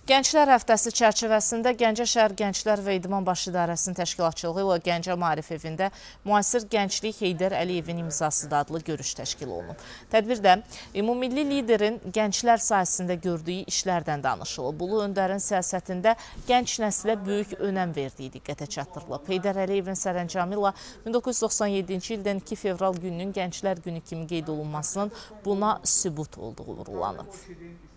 Gənclər həftəsi çərçivəsində Gəncə şəhər Gənclər və İdman Baş İdarəsinin təşkilatçılığı ilə Gəncə Maarif evində müasir gənclik Heydər Əliyevin imzası adlı görüş təşkil olunub. Tədbirdə ümummilli liderin gənclər sahəsində gördüyü işlərdən danışılıb. Ulu öndərin siyasətində gənc nəslə böyük önəm verdiyi diqqətə çatdırılıb. Heydər Əliyevin sərəncamı ilə 1997-ci ildən 2 fevral gününün Gənclər Günü kimi qeyd olunmasının buna sübut olduğu vurgulanıb.